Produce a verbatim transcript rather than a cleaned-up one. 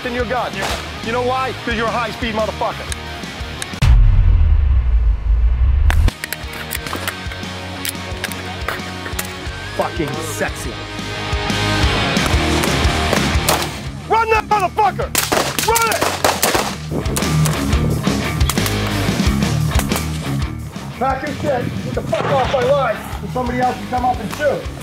in your gut. You know why? Because you're a high-speed motherfucker. Fucking sexy. Run that motherfucker! Run it! Pack your shit, get the fuck off my line, so somebody else can come up and shoot.